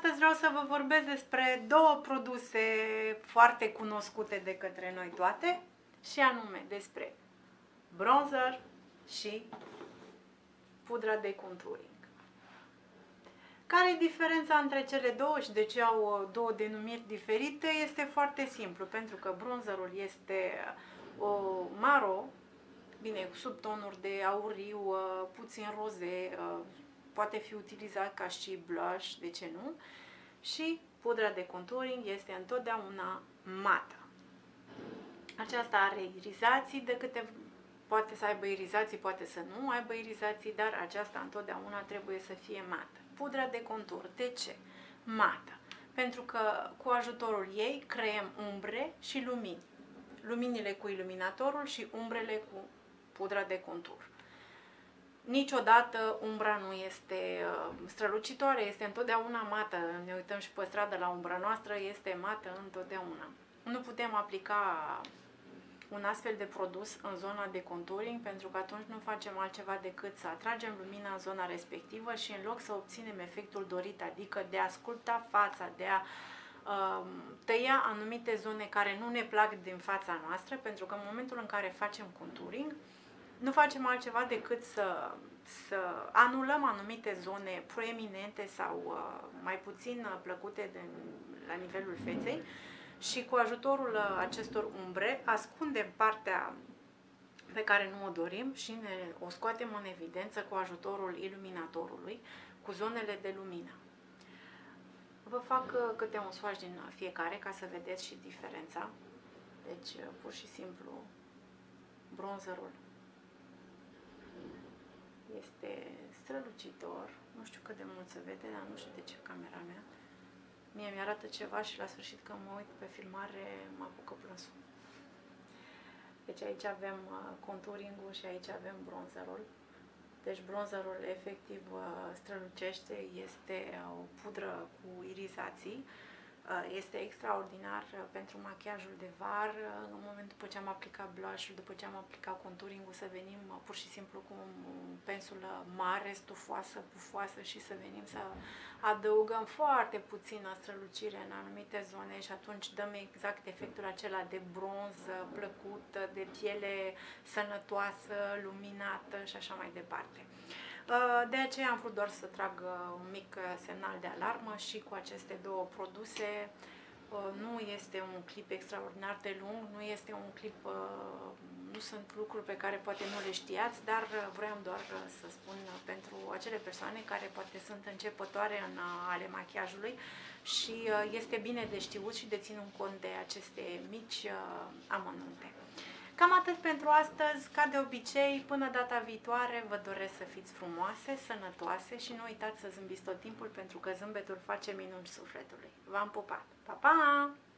Astăzi vreau să vă vorbesc despre două produse foarte cunoscute de către noi toate, și anume despre bronzer și pudra de contouring. Care e diferența între cele două și de ce au două denumiri diferite? Este foarte simplu, pentru că bronzerul este o maro, bine, cu subtonuri de auriu, puțin roze, poate fi utilizat ca și blush, de ce nu? Și pudra de contouring este întotdeauna mată. Aceasta are irizații, poate să aibă irizații, poate să nu aibă irizații, dar aceasta întotdeauna trebuie să fie mată. Pudra de contur, de ce? Mată. Pentru că cu ajutorul ei creăm umbre și lumini. Luminile cu iluminatorul și umbrele cu pudra de contur. Niciodată umbra nu este strălucitoare, este întotdeauna mată. Ne uităm și pe stradă la umbra noastră, este mată întotdeauna. Nu putem aplica un astfel de produs în zona de contouring, pentru că atunci nu facem altceva decât să atragem lumina în zona respectivă și în loc să obținem efectul dorit, adică de a sculpta fața, de a tăia anumite zone care nu ne plac din fața noastră, pentru că în momentul în care facem contouring, nu facem altceva decât să anulăm anumite zone proeminente sau mai puțin plăcute la nivelul feței și cu ajutorul acestor umbre ascundem partea pe care nu o dorim și o scoatem în evidență cu ajutorul iluminatorului, cu zonele de lumină. Vă fac câte un swatch din fiecare ca să vedeți și diferența. Deci, pur și simplu, bronzerul este strălucitor. Nu știu cât de mult se vede, dar nu știu de ce camera mea. Mie mi-arată ceva și la sfârșit când mă uit pe filmare mă apucă plânsul. Deci aici avem contouring-ul și aici avem bronzerul. Deci bronzerul efectiv strălucește, este o pudră cu irizații. Este extraordinar pentru machiajul de var. În momentul după ce am aplicat blush-ul, după ce am aplicat contouring-ul, să venim pur și simplu cu o pensulă mare, stufoasă, pufoasă și să venim să adăugăm foarte puțină strălucire în anumite zone și atunci dăm exact efectul acela de bronz plăcut, de piele sănătoasă, luminată și așa mai departe. De aceea am vrut doar să trag un mic semnal de alarmă și cu aceste două produse. Nu este un clip extraordinar de lung, nu este un clip, nu sunt lucruri pe care poate nu le știați, dar vreau doar să spun pentru acele persoane care poate sunt începătoare în ale machiajului și este bine de știut și de ținut cont de aceste mici amănunte. Cam atât pentru astăzi, ca de obicei, până data viitoare vă doresc să fiți frumoase, sănătoase și nu uitați să zâmbiți tot timpul, pentru că zâmbetul face minuni sufletului. V-am pupat! Pa, pa!